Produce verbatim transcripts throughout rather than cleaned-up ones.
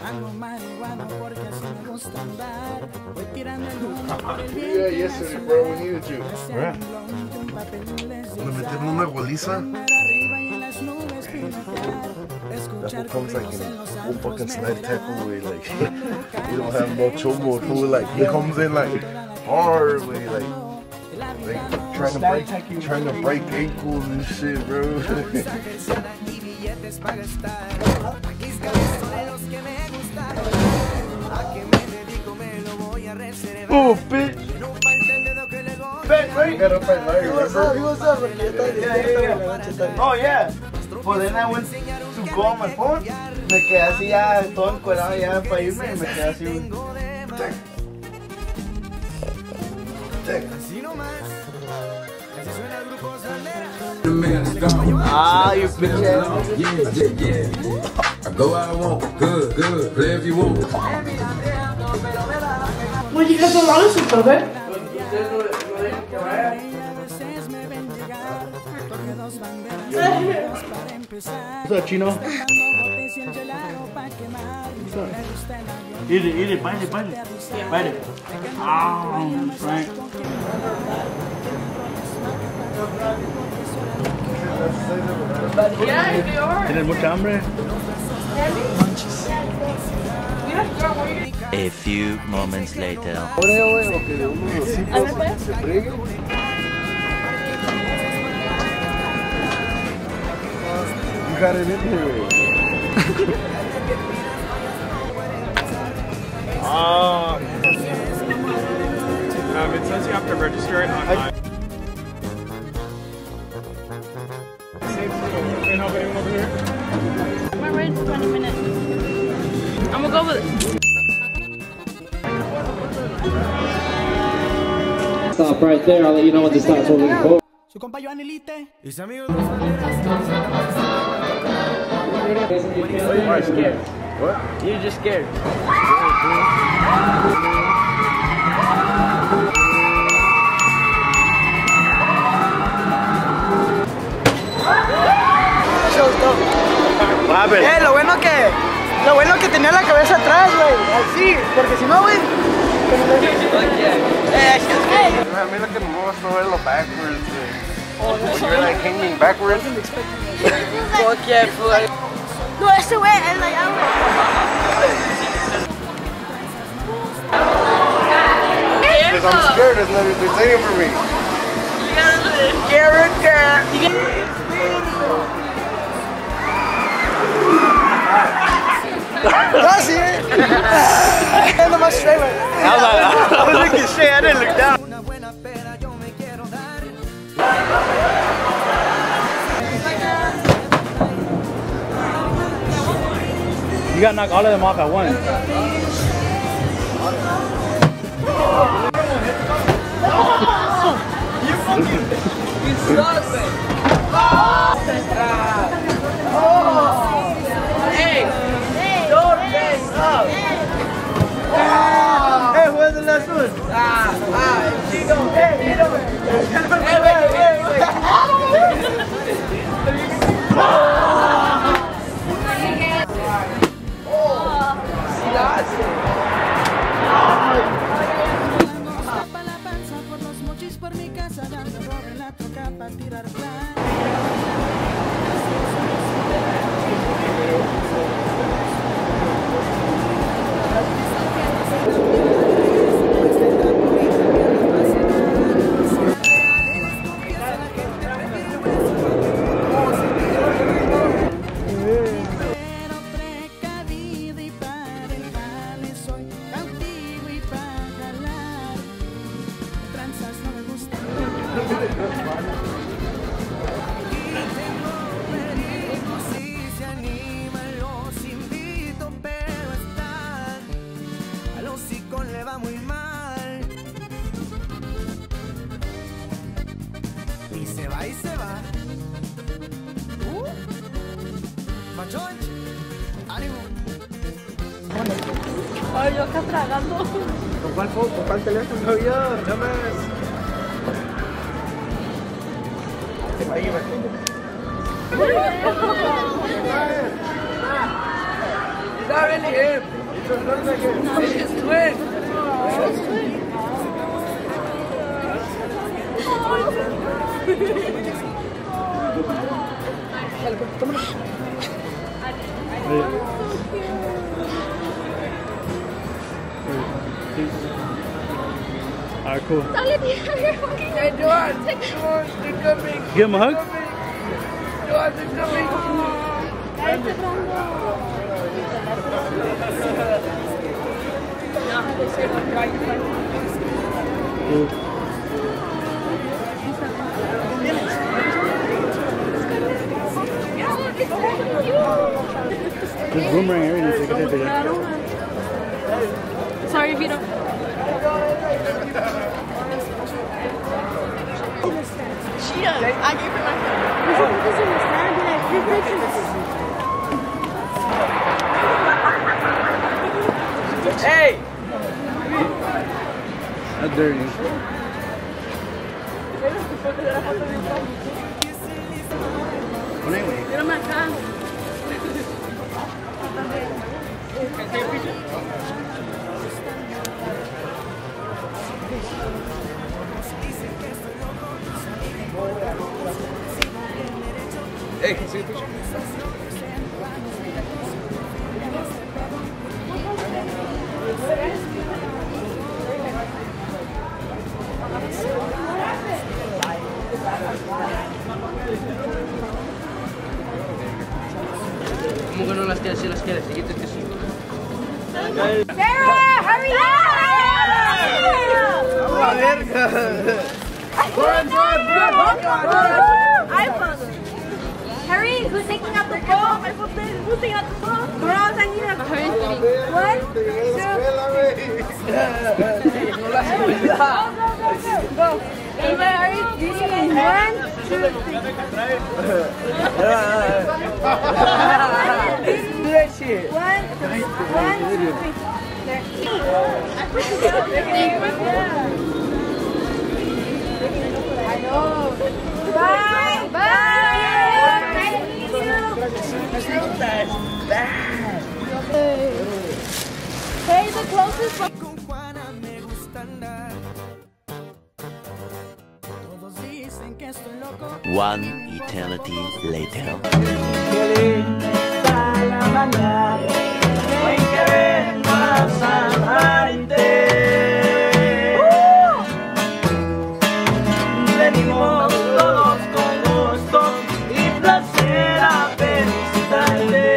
Yeah, yesterday, bro, we needed you. Yeah. Le metieron una goliza. That fool comes like in one fucking snipe tackle way, like he don't have no chomo. Fool, like he comes in like hard way, like like trying to break, trying to break ankles and shit, bro. Oh, bitch! Back, right? Got up at night, remember? He was up, yeah, yeah, yeah. Oh, yeah. Pues then I went to go on my phone. Me quedé así ya todo encuadrado ya para irme y me quedé así. Ah, you bitch ass. Yeah, yeah, yeah. I go out I want. Good, good. Play if you want. Oye, ¿qué te lo haces, café? What's up, Chino? Eat it, eat it, bite it, bite it. Bite it. Oh, Frank. ¿Tienes mucha hambre? A few moments later. You got it in here. Oh. Um, it says you have to register it online. Can help anyone over here? I'm gonna wait for twenty minutes. I'm gonna go with it. Stop right there. I'll let you know when to stop holding the boat. Su compa Joan Elite y su amigo. You're scared. What? You're just scared. What happened? Eh, lo bueno que lo bueno que tenía la cabeza atrás, güey, así, porque si no, güey. I mean, look at more so backwards. When you're like hanging backwards. Fuck yeah, fool. No, ese güey es like Because I'm scared, there's nothing they're saying for me. Casi, eh. Ando más straight, güey. I was looking straight, I didn't look down. You gotta knock all of them off at once. You fucking, you suck, man. Hey, don't mess up. Hey, where's the last one? Ah, ah, she don't, hey, you don't. Hey, wait, wait, wait. Ay, yo acá tragando. ¿Con cuál foto? ¿Con cuál teléfono? Yo, ya ves. not really him. It looks like him. It's his twin. Alright, cool. Hey, Joan, take it on. They're coming. Give him a hug. Joan, they're coming. Cool. There's boomerang area. Take it there. Sorry, Vito. Chia, I gave her my Hey! How dare you? Mírame acá. Hey, can you see a picture? ¿Cómo que no las quieres? Si las quieres, dijiste que sí. Sarah, hurry up! ¡La verga! Run, run, run, iPhone. Hurry, who's taking out the phone? Who's taking out the phone? Girls, I need a hurry. One, two. Go, go, go, go. Go. Anybody hurry? One, two, three. Do that shit. One, two, one, two, three. There. I put it down. I know. Bye. Bye. Nice to meet you. Hey, the closest one. One eternity later. Venimos todos con gusto y placer a felicitarte.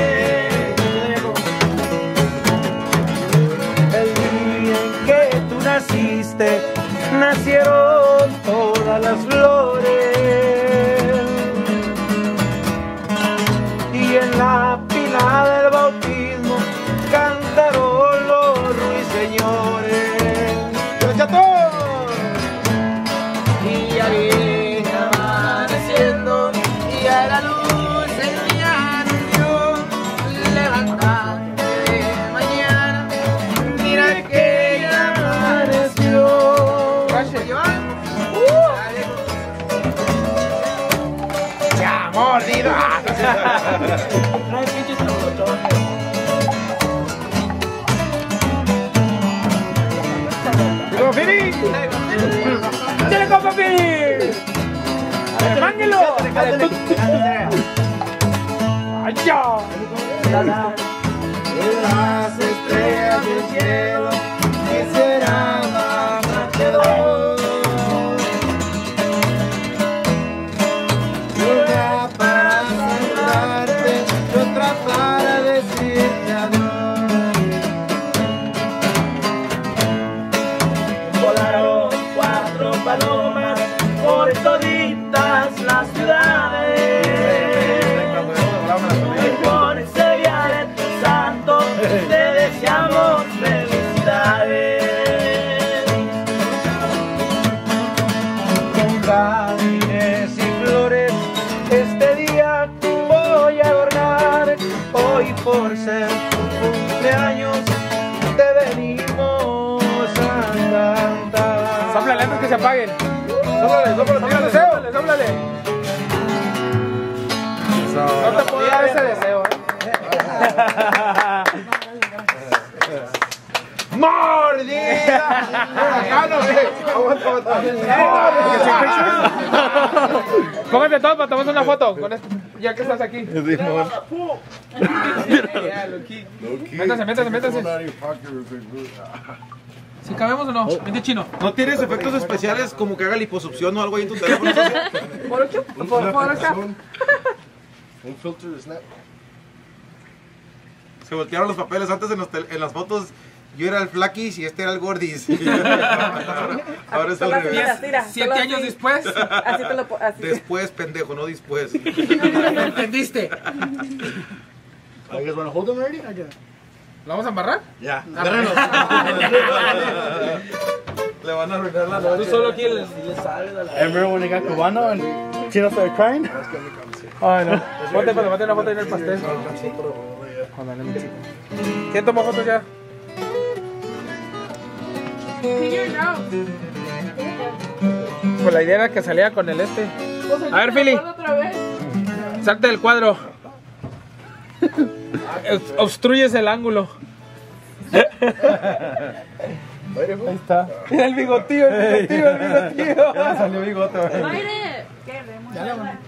El día en que tú naciste, nacieron todas las flores. Y en la pila del bautismo cantaron los ruiseñores. Y ya viene amaneciendo y a la luz el día anunció. Levántate de mañana, mira que ya amaneció. ¡Ya mordido! Trae pinches trotones. ¡Digo, Fini! ¡Dale, compa, Fini! ¡Arremánguelo! ¡Allá! Las estrellas del cielo, que será más que dos. Una para saludarte y otra para decirte adiós. Volaron cuatro palomas por toditas las ciudades. Y por ese viaje tu santo te deseamos felicidades. Con jardines y flores este día voy a adornar. Hoy por ser tu cumpleaños te venimos a cantar. Sóplale antes que se apaguen. Sóplale, sóplale, Sóplale, sóplale, sóplale. No te puedo dar ese deseo, eh. Acá no, eh. Aguanta, aguanta. Pónganse todos para tomarse una foto con esto, ya que estás aquí. Métase, métase, métase. ¿Si cabemos o no? Vente chino. ¿No tienes efectos especiales como que haga liposucción o algo ahí en tu teléfono? ¿Por ocho? ¿Por acá? Un filtro de Snap. Se voltearon los papeles antes en, los tel- en las fotos. Yo era el flaquis y este era el gordis. Ahora es al Solo así, revés. mira, mira, Siete solo años así. después. Así te lo po- así. Después, pendejo, no después. ¿Entendiste? You guys want to hold them already? ¿Lo vamos a embarrar? Ya. Ah, Le van a arruinar la noche. Tú solo quieres. Remember when they got Cubano and Chino started crying? Ay, no. Ponte, pero ponte una foto en el pastel. ¿Quién tomó fotos ya? Pues la idea era que salía con el este. A ver, Philly. Salte del cuadro. Obstruyes el ángulo. Ahí está. Mira el bigotío, el bigotío, el bigotío. Ya salió bigote. Aire. ¿Qué? Ya le